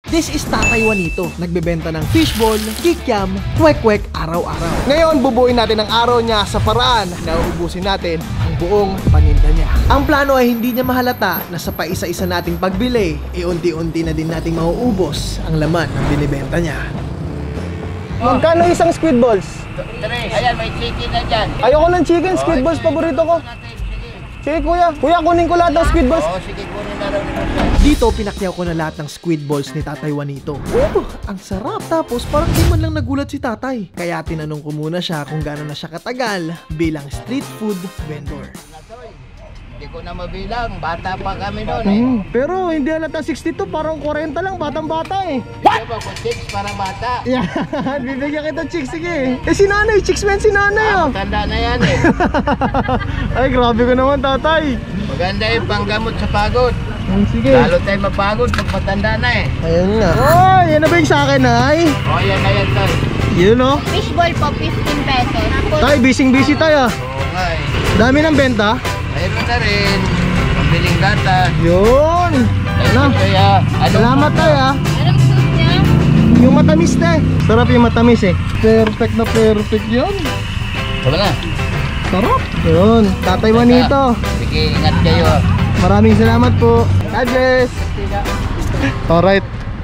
This is Tatay Juanito. Nagbebenta ng fishball, kikiam, kwek-kwek araw-araw. Ngayon, bubuin natin ang araw niya sa paraan na uubusin natin ang buong paninda niya. Ang plano ay hindi niya mahalata na sa paisa-isa nating pagbili, unti-unti na din nating mauubos ang laman ng binibenta niya. Magkano isang squid balls? 3. Ayan, may chicken na dyan. Ayoko ng chicken, squid balls paborito ko. Sige kuya, kunin ko lahat ng squid balls. Oo, sige, kunin na raw nito siya. Dito, pinakyaw ko na lahat ng squid balls ni Tatay Juanito. Ang sarap! Tapos parang di man lang nagulat si Tatay. Kaya tinanong ko muna siya kung gaano na siya katagal bilang street food vendor. Hindi ko na mabilang, bata pa kami noon eh. Pero hindi halata 62, parang 40 lang, batang-bata eh. What? Diba kung chicks para bata? Yeah, bibigyan kita chicks, sige. Eh si nanay, chicks man si nanay oh. Matanda na yan eh. Ay, grabe ko naman tatay. Maganda yung panggamot sa pagod. Sige. Lalo tayo mapagod pag matanda na eh. Ayun nga. Oh, yan na ba yung sa akin, Nay? O, yan na yan tayo. Yun oh. Fishball po, 15 pesos. Tay, busy tayo. Oo nga eh. Dami ng benta. Mayroon na rin. Pambiling gata. Yun. Ano? Kaya, Salamat tayo ah. Anong soup niya? Yung matamis na eh. Sarap yung matamis eh. Perfect na perfect yun. Sama na. Sarap. Yun. Tatay Juanito. Sige, ingat kayo. Maraming salamat po. God bless. Alright.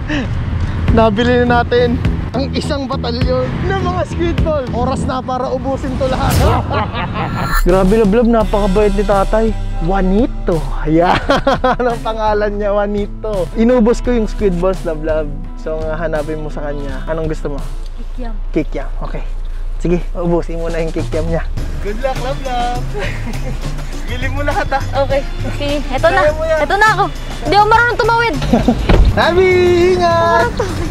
Nabili na natin ang isang batalyon ng mga squid balls. Oras na para ubusin to lahat. Grabe Love, napakabait ni tatay. Juanito. Yan ang pangalan niya, Juanito. Inubos ko yung squid balls, Love. So hanapin mo sa kanya. Anong gusto mo? Kikiam. Kikiam. Okay. Sige, ubusin mo na yung kikiam niya. Good luck, Love. Bili mo lahat ah. Okay. Okay. Eto na. Eto na ako. Hindi ako marunong tumawid. Abby, ingat!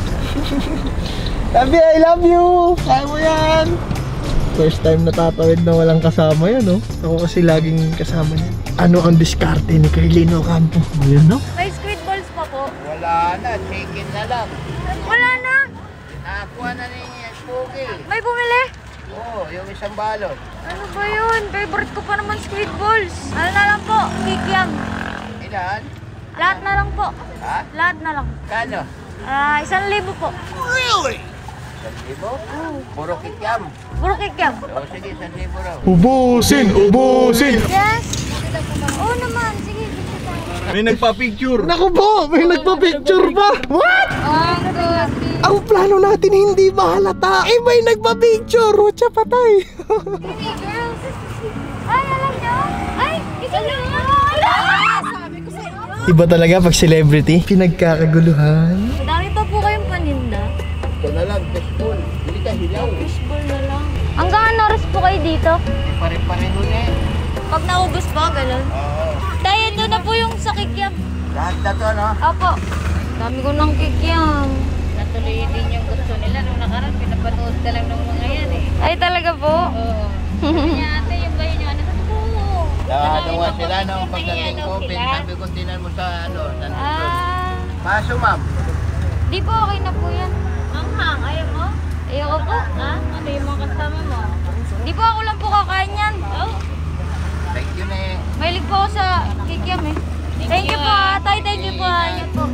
Abby, I love you! Kaya mo yan! First time natatawid na walang kasama yan, no? Ako kasi laging kasama niya. Ano ang diskarte ni Carlino Campo? Ayan, no? May squid balls pa po. Wala na, chicken na lang. Wala na. Nakakuha na rin yung pugi. May bumili. Oo, yung isang balot. Ano ba yun? Favorite ko pa naman squid balls. Ano na lang po? Kikiam. Ilan? Lahat na lang po. Ha? Lahat na lang. Kano? 1,000 po. 1,000? Puro kikiam. Puro kikiam. O sige, 1,000 raw. Ubusin! Yes. Oo naman. Sige, sige tayo. May nagpa-picture. Naku po! May nagpa-picture pa! What? Ang good. Ang plano natin hindi mahalata. Eh, may nagpa-picture. Watcha patay. Hey, girls. Ay, alam niyo? Ay, ikaw yun. Sabi ko sa'yo. Iba talaga pag celebrity. Pinagkakaguluhan. Madami pa po kayong paninda. Ito na lang, fishball. Hindi ka hilaw. Fishball na lang. Hanggang ano oras po kayo dito? Pare-pareho na eh. Pag naubos po, ganun. Oo. Dahil ito na po yung sa kikiam. Lahat na to, no? Opo. Dami ko ng kikiam. Natuloy din yung gusto nila nung nakaraan, pinapanood ka lang ng mga yan eh. Ay, talaga po? Oo. Kanya ate, yung ganyan yung ano, oo. Nakatunga sila nung pagdating ko, sabi ko tinan mo sa ano, nandito. Ah, Paso, ma'am. di po okay na po yan. Manghang, ayaw mo? Ayoko po. Ha? Ano yung mga kasama mo? Di po ako lang po kakain yan. Oh. Thank you na eh. Mahilig po ako sa kikiam eh. Thank you po, Tay. Thank you po. Ingat po.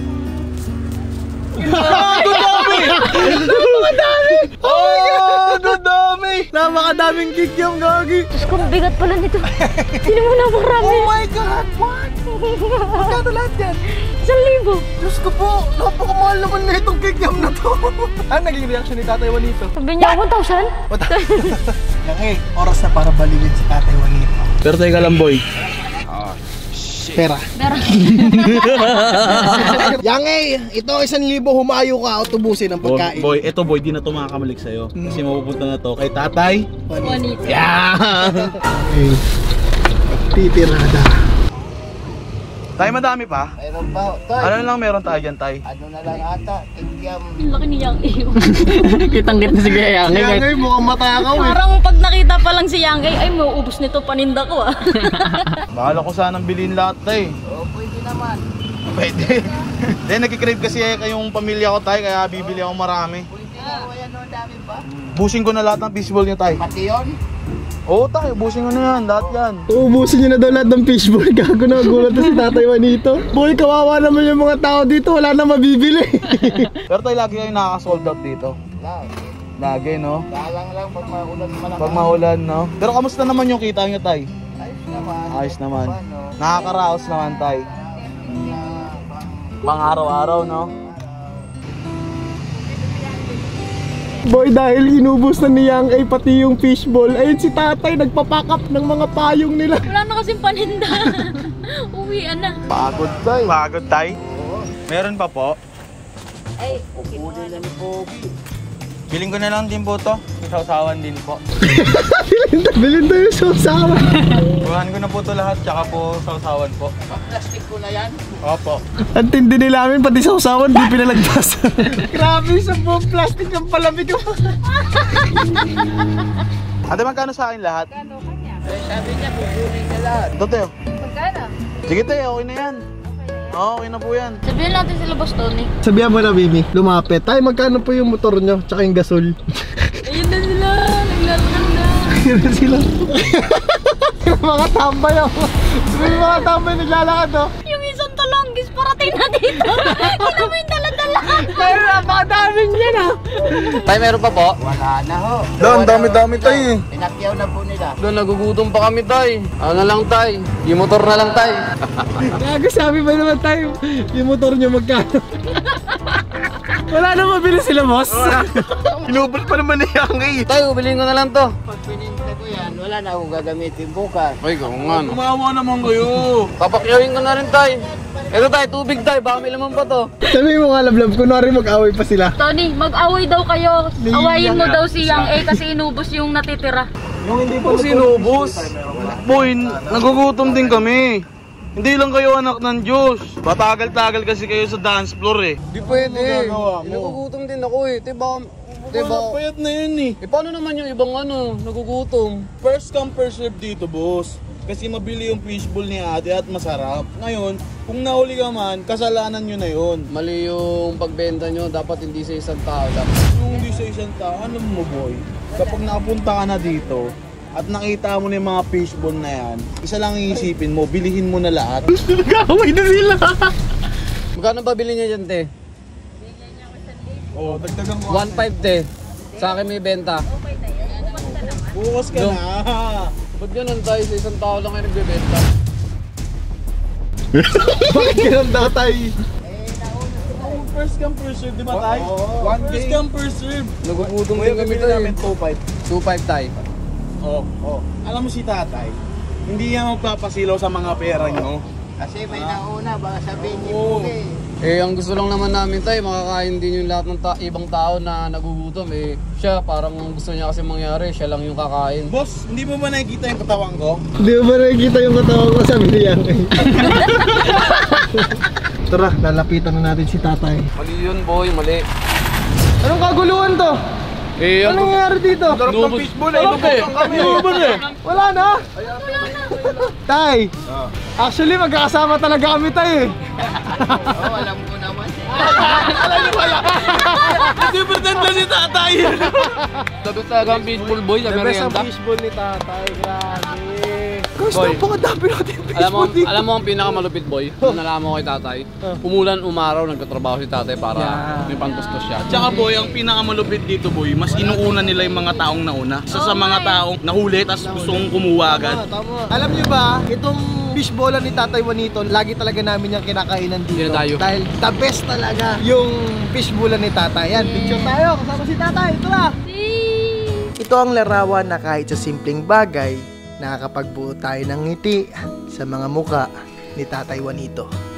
Napakadaming kikiam, gagi. Diyos ko, bigat pala nito. Sino mo na marami? Oh my God! What? Magkano lahat yan? 1,000. Diyos ko po, napakamahal naman na itong kikiam na to. Ano naging reaction ni Tatay Juanito? Sabi niya, 1,000? Yang oras na para baliwin si Tatay Juanito. Pero teka lang, boy. Pera. Pero, Yang ito 1,000 humayo ka o tubusin ang pagkain. Boy, eto boy, di na to makakabalik sa'yo. Kasi mapupunta na to kay Tatay. Juanito. Yeah! Titirada. Tay, madami pa? Mayroon pa. Tay, Ano lang meron tayo dyan, Tay? ano na lang ata, kikiam. Ang laki ni Yang iyo. Kitang-kita si Gaya. Yang mukhang matakaw eh. Parang pag nakita pa lang si Yang ay mauubos nito paninda ko ah. Bahala ko sanang bilhin lahat, Tay. Oo, pwede naman. Pwede. Then, nagkikrave kasi kayong pamilya ko, Tay, kaya bibili ako marami. Pwede na, ayan o, dami pa. Busing ko na lahat ng fishball niyo, Tay. Pati yun? Oo tayo, ubusin ko na yan, lahat yan. Uubusin nyo na daw lahat ng fishball. Gago na, gulat na si Tatay Juanito. Boy, kawawa naman yung mga tao dito. Wala na mabibili. Pero tayo lagi kayo nakaka-sold out dito. Lagi, no? Dalang lang pag maulan malakas. Pag maulan, no? Pero kamusta naman yung kita nyo, tay? Ayos naman. Ayos naman. Ano, Nakakaraos naman, tay. Pang araw-araw, no? Boy, dahil inubos na ni Yang ay pati yung fishball, ayun si Tatay nagpapack up ng mga payong nila. Wala na kasing paninda. Uwian na. Pagod, tay. Pagod, tay? Meron pa po. Ay, Pupuli na ni Pogi. Biling ko na lang din po to. Isawsawan din po. Bilhin tayo sa usawa. Buhan ko na po to lahat, tsaka po sausawan po. Plastic ko na yan. Opo. Ang tindi nila amin, pati sa usawan, di pinalagpas. Grabe, sa buong plastic ng palamig ko. Ate, magkano sa akin lahat? ano kanya? Eh, sabi niya, pupuli na lahat. Ito, Teo. Magkano? Sige, Teo. Okay na yan. Oo, okay na po yan. Sabihin natin sila Boss Tony. Sabihan mo na, Mimi, lumapit. Tay, magkano po yung motor nyo, tsaka yung gasol? Ayun na sila. Naglaruan na. Yun na sila. Yung mga tambay ako. Yung mga tambay naglalakad, oh. Yung isang talonggis parating na dito. Kita mo yung dala-dala. Pero napakadaming yan, ah. Tay, meron pa po? Wala na ho. Ang dami-dami, tay. Pinakyaw na po nila. Doon, nagugutom pa kami, tay. Ano na lang, tay? Yung motor na lang, tay. Gago, sabi ba naman tayo, yung motor nyo magkano? Wala na mabili sila, boss. Inubos pa naman niya ang Tay, ubilhin ko na lang to. Pag pininta ko yan, wala na akong gagamitin bukas. Ay, kung nga. Kumawa naman kayo. Papakyawin ko na rin, tay. Ito, tay, tubig, tay. Baka may laman pa to. Sabi mo nga, lablab, kunwari mag-away pa sila. Tony, mag-away daw kayo. Awayin mo daw si Yang kasi inubos yung natitira. Yung hindi Kung sinubos, boy, nagugutom din kami. Hindi lang kayo anak ng Diyos. Batagal-tagal kasi kayo sa dance floor eh. Di pwede. Nagugutom din ako eh. Diba? Payat na yun eh. Eh paano naman yung ibang nagugutom? First come first serve dito, boss. Kasi mabili yung fishbowl ni ate at masarap. Ngayon, kung nahuli ka man, kasalanan nyo na yun. Mali yung pagbenta nyo, dapat hindi sa isang tao lang. Yung hindi sa isang tao, ano mo boy? Kapag nakapunta ka na dito, at nakita mo na yung mga fishbowl na yan, isa lang iisipin mo, bilihin mo na lahat. Nag-away na sila. Magkano ba bilhin niya dyan, te? Oh, dagdagan ko. 1.5, te. Sa akin may benta. Bukas ka No. na. Ba't ganun tayo sa isang tao lang kayo nagbebenta? Bakit ganun tatay? First come first serve, di ba tayo? First come first serve. Nagugutom din kami tayo. namin 2.5. 2.5 tayo. Oh. Alam mo si tatay, hindi yan magpapasilaw sa mga pera nyo. Kasi may nauna, baka sabihin niyo Oo. Pogi. Eh, ang gusto lang naman namin tayo, makakain din yung lahat ng ibang tao na nagugutom. Eh, siya, parang gusto niya kasi mangyari, siya lang yung kakain. Boss, hindi mo ba nakikita yung katawan ko? Hindi mo ba nakikita yung katawan ko, sabi niya. Tara, lalapitan na natin si tatay. Mali yun, boy, mali. Anong kaguluhan to? Eh, Anong nangyayari dito? Sarap ng fishbowl eh. Inubos eh. Wala na? Tay, actually magkakasama talaga kami tayo eh. Oo, alam ko naman. Hindi pretend na si tatay. Sabi talaga ang fishbowl, boy, sa merienda. fishbowl ni tatay, grabe. Guys, Boy. napakadami natin yung Alam mo, fishbowl dito. alam mo ang pinakamalupit, boy? Nung nalaman ko kay tatay, umulan, umaraw, nagtatrabaho si tatay para may pantustos siya. Tsaka boy, ang pinakamalupit dito boy, mas inuuna nila yung mga taong nauna. Sa mga taong nahuli, tas gustong kumuha agad. Tama. Alam niyo ba, itong fishbowlan ni Tatay Juanito, lagi talaga namin yung kinakainan dito. Dinadayo. Dahil the best talaga yung fishbowlan ni Tatay. Yan, picture tayo, kasama si Tatay. Ito na. Ito ang larawan na kahit sa simpleng bagay, nakakapagbuo tayo ng ngiti sa mga muka ni Tatay Juanito.